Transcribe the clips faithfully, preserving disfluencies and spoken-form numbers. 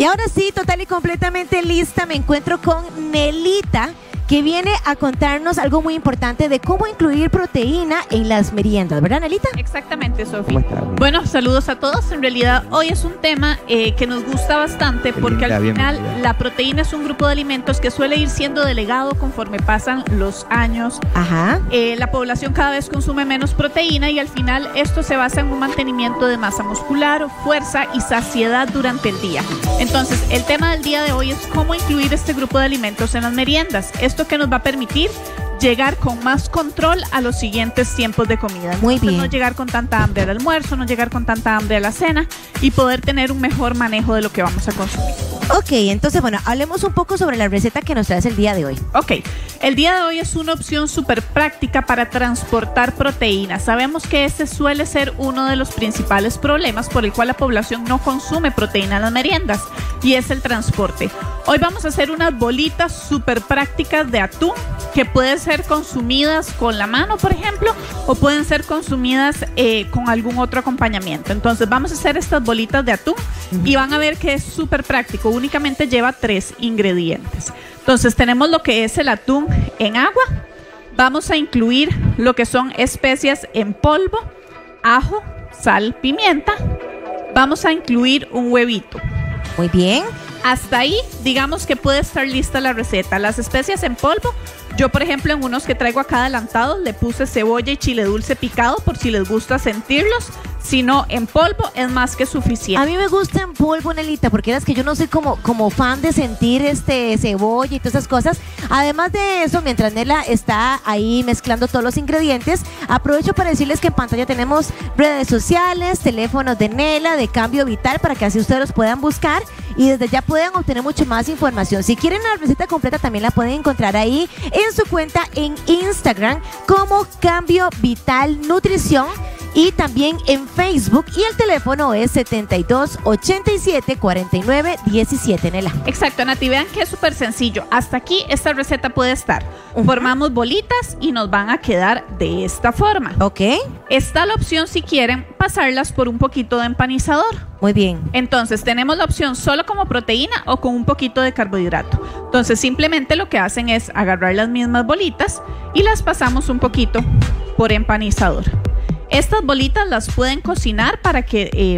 Y ahora sí, total y completamente lista, me encuentro con Nelita, que viene a contarnos algo muy importante de cómo incluir proteína en las meriendas, ¿verdad, Nelita? Exactamente, Sofía. Bueno, saludos a todos. En realidad, hoy es un tema eh, que nos gusta bastante porque al final la proteína es un grupo de alimentos que suele ir siendo delegado conforme pasan los años. Ajá. Eh, la población cada vez consume menos proteína y al final esto se basa en un mantenimiento de masa muscular, fuerza y saciedad durante el día. Entonces, el tema del día de hoy es cómo incluir este grupo de alimentos en las meriendas. Esto que nos va a permitir llegar con más control a los siguientes tiempos de comida. Muy bien. No llegar con tanta hambre al almuerzo, no llegar con tanta hambre a la cena y poder tener un mejor manejo de lo que vamos a consumir. Ok, entonces bueno, hablemos un poco sobre la receta que nos traes el día de hoy. Ok, el día de hoy es una opción súper práctica para transportar proteína. Sabemos que ese suele ser uno de los principales problemas por el cual la población no consume proteína en las meriendas y es el transporte. Hoy vamos a hacer unas bolitas súper prácticas de atún que pueden ser consumidas con la mano, por ejemplo, o pueden ser consumidas eh, con algún otro acompañamiento. Entonces vamos a hacer estas bolitas de atún uh-huh. y van a ver que es súper práctico. Únicamente lleva tres ingredientes. Entonces tenemos lo que es el atún en agua. Vamos a incluir lo que son especias en polvo, ajo, sal, pimienta. Vamos a incluir un huevito. Muy bien. Hasta ahí, digamos que puede estar lista la receta. Las especias en polvo, yo por ejemplo en unos que traigo acá adelantados le puse cebolla y chile dulce picado por si les gusta sentirlos. Si no, en polvo es más que suficiente. A mí me gusta en polvo, Nelita, porque es que yo no soy como, como fan de sentir este cebolla y todas esas cosas. Además de eso, mientras Nela está ahí mezclando todos los ingredientes, aprovecho para decirles que en pantalla tenemos redes sociales, teléfonos de Nela, de Cambio Vital, para que así ustedes los puedan buscar y desde ya puedan obtener mucho más información. Si quieren la receta completa, también la pueden encontrar ahí en su cuenta en Instagram como Cambio Vital Nutrición. Y también en Facebook, y el teléfono es setenta y dos, ochenta y siete, cuarenta y nueve, diecisiete, Nela. Exacto, Nati, vean que es súper sencillo. Hasta aquí esta receta puede estar. Uh-huh. Formamos bolitas y nos van a quedar de esta forma. Ok. Está la opción, si quieren, pasarlas por un poquito de empanizador. Muy bien. Entonces tenemos la opción solo como proteína o con un poquito de carbohidrato. Entonces simplemente lo que hacen es agarrar las mismas bolitas y las pasamos un poquito por empanizador. Estas bolitas las pueden cocinar para que eh,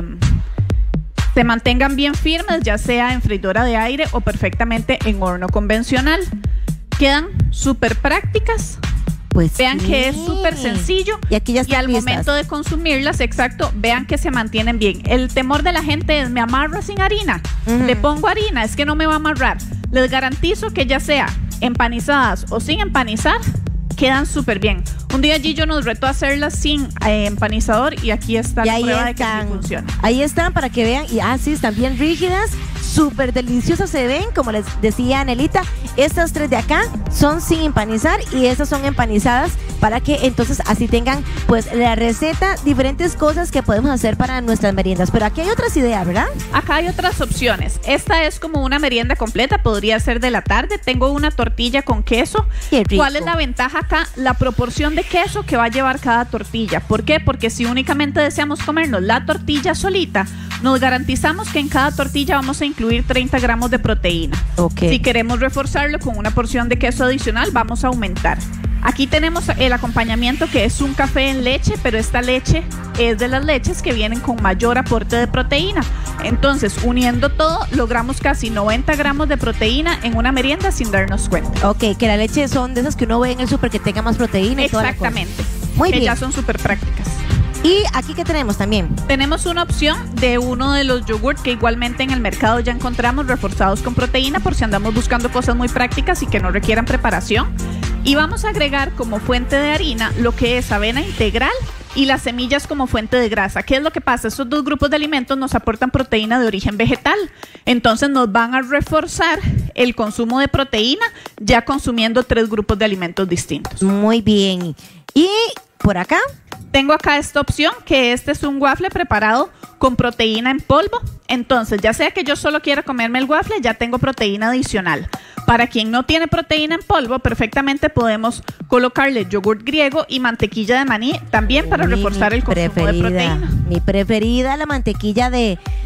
se mantengan bien firmes, ya sea en freidora de aire o perfectamente en horno convencional. Quedan súper prácticas. Pues vean sí. que es súper sencillo. Y aquí ya están Y al listas. momento de consumirlas, exacto, vean que se mantienen bien. El temor de la gente es, ¿me amarro sin harina? Uh-huh. ¿Le pongo harina? Es que no me va a amarrar. Les garantizo que ya sea empanizadas o sin empanizar, quedan súper bien. Un día Gillo nos retó a hacerlas sin eh, empanizador y aquí está y la ahí prueba están, de que sí funciona. Ahí están para que vean. Y así ah, están bien rígidas, súper deliciosas se ven. Como les decía Anelita, estas tres de acá son sin empanizar y estas son empanizadas para que entonces así tengan pues la receta, diferentes cosas que podemos hacer para nuestras meriendas. Pero aquí hay otras ideas, ¿verdad? Acá hay otras opciones. Esta es como una merienda completa, podría ser de la tarde. Tengo una tortilla con queso. Qué rico. ¿Cuál es la ventaja acá? La proporción de queso que va a llevar cada tortilla. ¿Por qué? Porque si únicamente deseamos comernos la tortilla solita, nos garantizamos que en cada tortilla vamos a incluir treinta gramos de proteína. Okay. Si queremos reforzarlo con una porción de queso adicional, vamos a aumentar. Aquí tenemos el acompañamiento que es un café en leche, pero esta leche es de las leches que vienen con mayor aporte de proteína. Entonces, uniendo todo, logramos casi noventa gramos de proteína en una merienda sin darnos cuenta. Ok, que la leche son de esas que uno ve en el súper que tenga más proteína y toda la cosa. Exactamente. Muy que bien. ya son súper prácticas. Y aquí que tenemos también. Tenemos una opción de uno de los yogurt que igualmente en el mercado ya encontramos reforzados con proteína por si andamos buscando cosas muy prácticas y que no requieran preparación. Y vamos a agregar como fuente de harina lo que es avena integral y las semillas como fuente de grasa. ¿Qué es lo que pasa? Estos dos grupos de alimentos nos aportan proteína de origen vegetal. Entonces nos van a reforzar el consumo de proteína ya consumiendo tres grupos de alimentos distintos. Muy bien. Y por acá tengo acá esta opción, que este es un waffle preparado con proteína en polvo. Entonces, ya sea que yo solo quiera comerme el waffle, ya tengo proteína adicional. Para quien no tiene proteína en polvo, perfectamente podemos colocarle yogurt griego y mantequilla de maní también para Uy, reforzar el consumo de proteína. Mi preferida, la mantequilla de,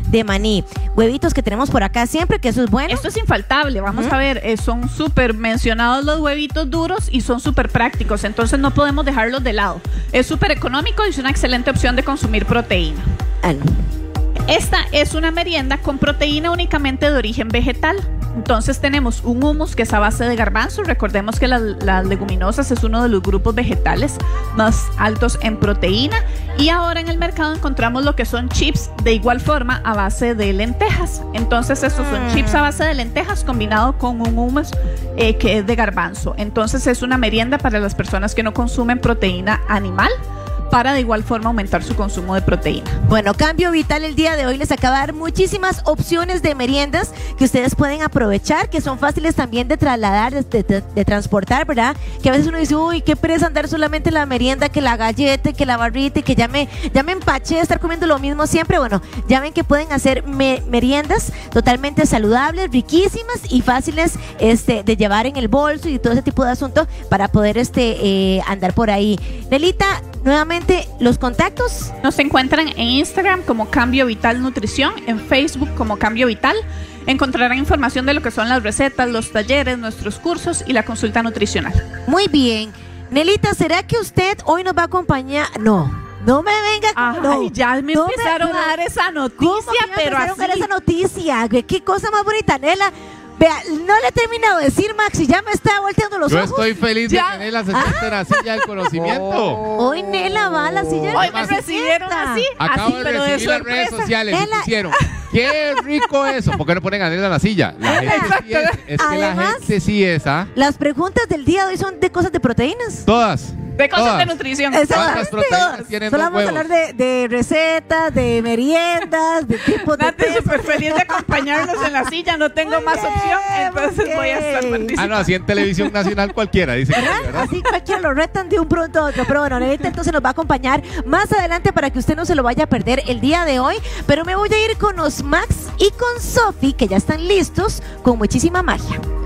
de maní. Huevitos que tenemos por acá siempre, que eso es bueno. Esto es infaltable, vamos Ujú. a ver, eh, son súper mencionados los huevitos duros y son súper prácticos, entonces no podemos dejarlos de lado. Es súper económico y es una excelente opción de consumir proteína. Ah, no. Esta es una merienda con proteína únicamente de origen vegetal. Entonces tenemos un hummus que es a base de garbanzo. Recordemos que las, las leguminosas es uno de los grupos vegetales más altos en proteína. Y ahora en el mercado encontramos lo que son chips de igual forma a base de lentejas. Entonces estos son Mm. chips a base de lentejas combinado con un hummus eh, que es de garbanzo. Entonces es una merienda para las personas que no consumen proteína animal, para de igual forma aumentar su consumo de proteína. Bueno, Cambio Vital el día de hoy les acaba de dar muchísimas opciones de meriendas que ustedes pueden aprovechar, que son fáciles también de trasladar, de, de- de transportar, ¿verdad? Que a veces uno dice, uy, qué pereza andar solamente la merienda, que la galleta, que la barrita, y que ya me, ya me empaché de estar comiendo lo mismo siempre. Bueno, ya ven que pueden hacer me- meriendas totalmente saludables, riquísimas y fáciles este, de llevar en el bolso y todo ese tipo de asuntos para poder este, eh, andar por ahí. Nelita, nuevamente, los contactos. Nos encuentran en Instagram como Cambio Vital Nutrición, en Facebook como Cambio Vital. Encontrarán información de lo que son las recetas, los talleres, nuestros cursos y la consulta nutricional. Muy bien. Nelita, ¿será que usted hoy nos va a acompañar? No, no me venga. Ay, no, ya me no empezaron no. a dar esa ¿Cómo noticia, que me pero empezaron a dar así. esa noticia? ¿Qué, qué cosa más bonita, Nela? Vea, no le he terminado de decir, Max, y ya me está volteando los Yo ojos. estoy feliz Ya. de que Nela se siente en la silla del conocimiento. Hoy Nela va a la silla. de Hoy me la recibieron presidenta. así, Acabo así, de pero de recibir las redes sorpresa. sociales y Nela. pusieron, qué rico eso. ¿Por qué no ponen a Nela en la silla? La gente sí es, es que la Además- gente sí es, ¿ah? Las preguntas del día de hoy son de cosas de proteínas. Todas. De cosas todas. de nutrición. ¿Cuántas proteínas Todas. tienen Solo dos vamos a huevos? hablar de, de recetas, de meriendas, de tipos de Nate, pesas. súper feliz de acompañarnos en la silla, no tengo Muy más bien, opción, entonces muy voy a estar bien. participando. Ah, no, así en televisión nacional cualquiera, dice que sí, ¿Verdad? ¿verdad? Así cualquiera lo retan de un pronto a otro. Pero bueno, Nelita entonces nos va a acompañar más adelante para que usted no se lo vaya a perder el día de hoy. Pero me voy a ir con los Max y con Sofi, que ya están listos con muchísima magia.